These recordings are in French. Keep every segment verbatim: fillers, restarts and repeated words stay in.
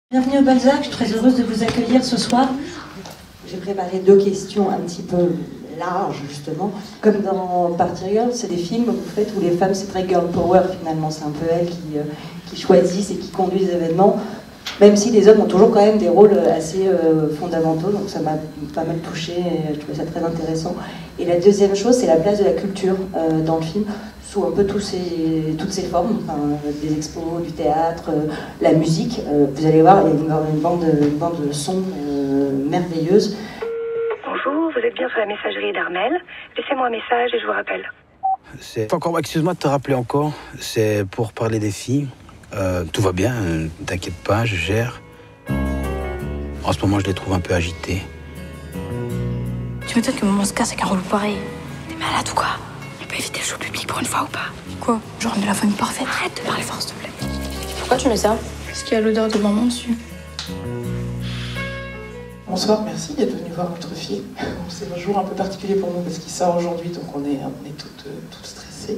Bienvenue au Balzac, je suis très heureuse de vous accueillir ce soir. J'ai préparé deux questions un petit peu larges, justement. Comme dans Party Girl, c'est des films que vous faites où les femmes, c'est très girl power finalement. C'est un peu elles qui, euh, qui choisissent et qui conduisent les événements. Même si les hommes ont toujours quand même des rôles assez euh, fondamentaux, donc ça m'a pas mal touchée et je trouvais ça très intéressant. Et la deuxième chose, c'est la place de la culture euh, dans le film, sous un peu tous ces, toutes ces formes, enfin, des expos, du théâtre, euh, la musique. Euh, vous allez voir, il y a une, une, bande, une bande de sons euh, merveilleuse. Bonjour, vous êtes bien sur la messagerie d'Armel. Laissez-moi un message et je vous rappelle. C'est encore, excuse-moi de te rappeler encore, c'est pour parler des filles. Euh, tout va bien, euh, t'inquiète pas, je gère. En ce moment, je les trouve un peu agités. Tu m'étonnes que maman se casse avec un rôle pareil. T'es malade ou quoi? On peut éviter le show public pour une fois ou pas? Quoi? Genre de la famille parfaite? Arrête de parler fort, s'il te plaît. Pourquoi tu mets ça? Parce qu'il y a l'odeur de maman dessus. Bonsoir, merci d'être venu voir notre film. C'est un jour un peu particulier pour nous parce qu'il sort aujourd'hui, donc on est, on est toutes, toutes stressées.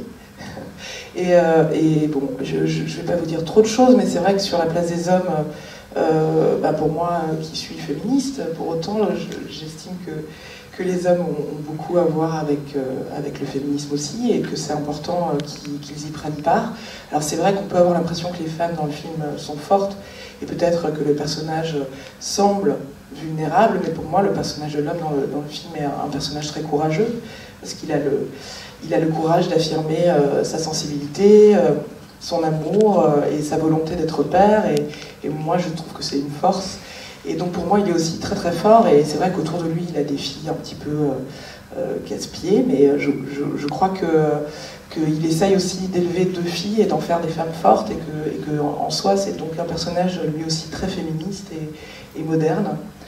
Et, euh, et bon, je ne vais pas vous dire trop de choses, mais c'est vrai que sur la place des hommes, euh, bah pour moi qui suis féministe, pour autant, j'estime que, que les hommes ont, ont beaucoup à voir avec, euh, avec le féminisme aussi, et que c'est important euh, qu'ils qu'ils y prennent part. Alors c'est vrai qu'on peut avoir l'impression que les femmes dans le film sont fortes, et peut-être que le personnage semble vulnérable, mais pour moi le personnage de l'homme dans le, dans le film est un, un personnage très courageux, parce qu'il a le... Il a le courage d'affirmer euh, sa sensibilité, euh, son amour euh, et sa volonté d'être père. Et, et moi, je trouve que c'est une force. Et donc, pour moi, il est aussi très très fort. Et c'est vrai qu'autour de lui, il a des filles un petit peu euh, euh, casse-pieds. Mais je, je, je crois que qu'il essaye aussi d'élever deux filles et d'en faire des femmes fortes. Et que, et que en soi, c'est donc un personnage lui aussi très féministe et, et moderne.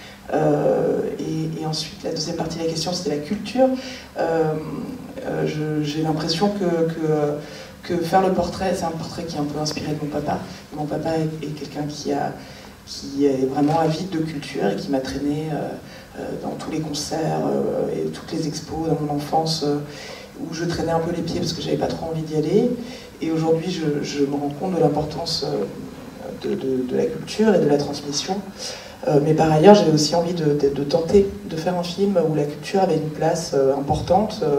Euh, et, et ensuite, la deuxième partie de la question, c'était la culture. Euh, euh, j'ai l'impression que, que, que faire le portrait, c'est un portrait qui est un peu inspiré de mon papa. Et mon papa est, est quelqu'un qui, a, qui est vraiment avide de culture et qui m'a traîné euh, dans tous les concerts euh, et toutes les expos dans mon enfance euh, où je traînais un peu les pieds parce que j'avais pas trop envie d'y aller. Et aujourd'hui, je, je me rends compte de l'importance de, de, de la culture et de la transmission. Euh, mais par ailleurs, j'avais aussi envie de, de, de tenter de faire un film où la culture avait une place euh, importante euh,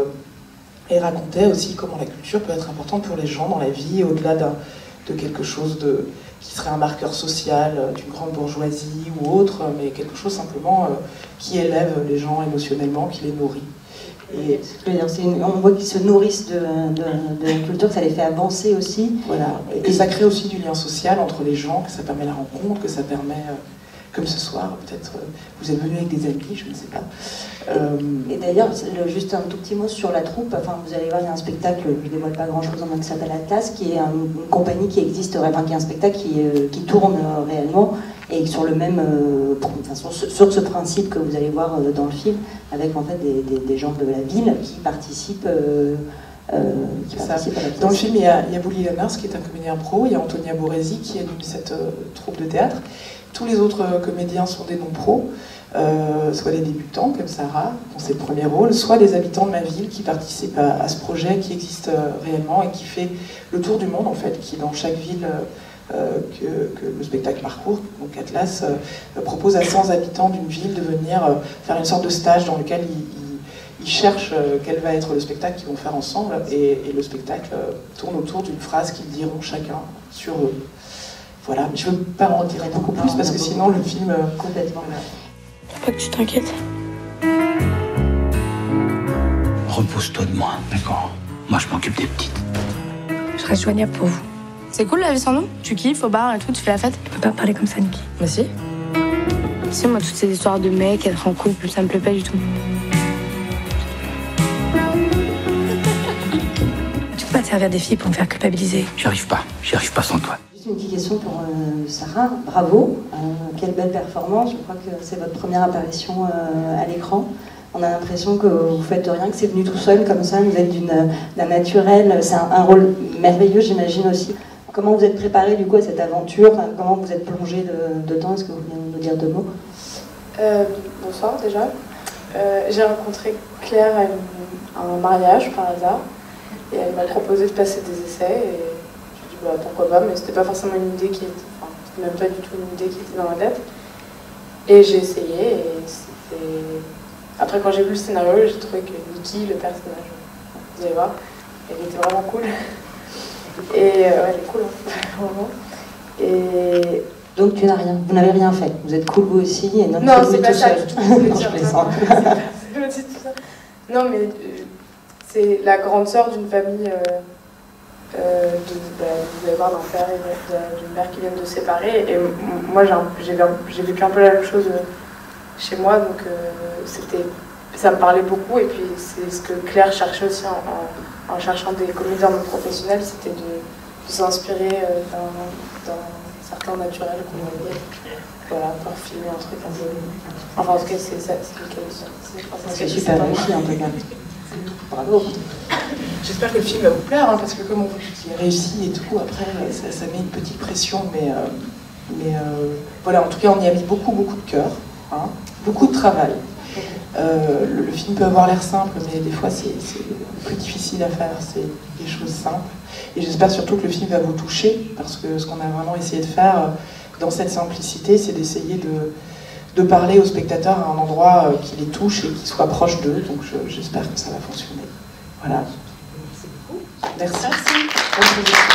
et racontait aussi comment la culture peut être importante pour les gens dans la vie, au-delà de quelque chose de, qui serait un marqueur social euh, d'une grande bourgeoisie ou autre, mais quelque chose simplement euh, qui élève les gens émotionnellement, qui les nourrit. Et une, on voit qu'ils se nourrissent de, de, de la culture, que ça les fait avancer aussi. Voilà, et que ça crée aussi du lien social entre les gens, que ça permet la rencontre, que ça permet... Euh, comme ce soir, peut-être euh, vous êtes venu avec des amis, je ne sais pas. Euh... Et d'ailleurs, juste un tout petit mot sur la troupe, enfin, vous allez voir, il y a un spectacle, je ne dévoile pas grand-chose, qui s'appelle Atlas, qui est un, une compagnie qui existe, enfin, qui est un spectacle qui, euh, qui tourne euh, réellement, et sur le même, euh, enfin, sur, ce, sur ce principe que vous allez voir euh, dans le film, avec en fait des, des, des gens de la ville qui participent. Euh, Euh, qui participe à la pièce. Dans le film, il y a, il y a Bouli Lamers qui est un comédien pro, il y a Antonia Boresi qui est de cette euh, troupe de théâtre. Tous les autres euh, comédiens sont des non-pros, euh, soit des débutants comme Sarah, dans ses premiers rôles, soit des habitants de ma ville qui participent à, à ce projet qui existe euh, réellement et qui fait le tour du monde en fait, qui dans chaque ville euh, que, que le spectacle parcourt, donc Atlas, euh, propose à cent habitants d'une ville de venir euh, faire une sorte de stage dans lequel ils Ils cherchent euh, quel va être le spectacle qu'ils vont faire ensemble, et, et le spectacle euh, tourne autour d'une phrase qu'ils diront chacun sur eux. Voilà, mais je ne veux pas en dire beaucoup plus parce que sinon le film... Euh, complètement. Faut pas que tu t'inquiètes. Repousse-toi de moi, d'accord? Moi, je m'occupe des petites. Je reste joignable pour vous. C'est cool la vie sans nous? Tu kiffes au bar et tout, tu fais la fête? Tu peux pas parler comme ça, Niki. Bah si. Tu sais, moi, toutes ces histoires de mecs, être en couple, ça me plaît pas du tout. Pas te servir des filles pour me faire culpabiliser. J'y arrive pas, j'y arrive pas sans toi. Juste une petite question pour euh, Sarah. Bravo, euh, quelle belle performance. Je crois que c'est votre première apparition euh, à l'écran. On a l'impression que vous faites rien, que c'est venu tout seul comme ça. Vous êtes d'un naturel. C'est un, un rôle merveilleux, j'imagine aussi. Comment vous êtes préparé du coup à cette aventure? Enfin, comment vous êtes plongé de, de temps? Est-ce que vous voulez nous dire deux mots? euh, Bonsoir déjà. Euh, J'ai rencontré Claire à, une, à un mariage par hasard. Et elle m'a proposé de passer des essais et j'ai dit bah, pourquoi pas, mais c'était pas forcément une idée qui était, enfin, même pas du tout une idée qui était dans ma tête. Et j'ai essayé, et c'était... Après, quand j'ai vu le scénario, j'ai trouvé que Nikki, le personnage, vous allez voir, elle était vraiment cool. Et euh, ouais, elle est cool, hein, vraiment. Et... Donc tu n'as rien, vous n'avez rien fait, vous êtes cool vous aussi, et non, non c'est pas tout ça seul. du tout, je Non, je plaisante. c'est pas tout ça. Non, mais euh, c'est la grande sœur d'une famille, euh, euh, de, bah, vous allez voir, d'un père et d'une mère qui viennent de se séparer, et moi j'ai vécu un peu la même chose chez moi, donc euh, c'était, ça me parlait beaucoup, et puis c'est ce que Claire cherchait aussi en, en, en cherchant des comédiens professionnels, c'était de, de s'inspirer euh, d'un certains naturels qu'on voyait, voilà, pour filmer un truc un peu... Enfin, en tout cas, c'est ça, c'est le cas. C'est super réussi, en tout cas. Bravo. J'espère que le film va vous plaire, hein, parce que comme on vous dit qu'il est réussi et tout, après, ça, ça met une petite pression, mais, euh, mais euh, voilà, en tout cas, on y a mis beaucoup, beaucoup de cœur, hein, beaucoup de travail. Euh, le, le film peut avoir l'air simple, mais des fois, c'est plus difficile à faire, c'est des choses simples. Et j'espère surtout que le film va vous toucher, parce que ce qu'on a vraiment essayé de faire dans cette simplicité, c'est d'essayer de, de parler aux spectateurs à un endroit qui les touche et qui soit proche d'eux. Donc j'espère que ça va fonctionner. Voilà. Merci. Merci.